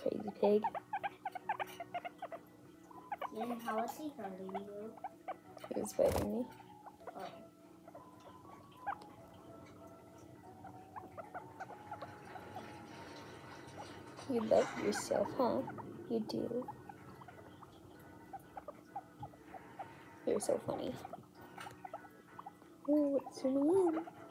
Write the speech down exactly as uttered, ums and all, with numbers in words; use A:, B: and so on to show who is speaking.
A: crazy pig.
B: Then how was he hurting you?
A: He was biting me.
B: Oh.
A: You love yourself, huh? You do. You're so funny. Oh, it's zooming in.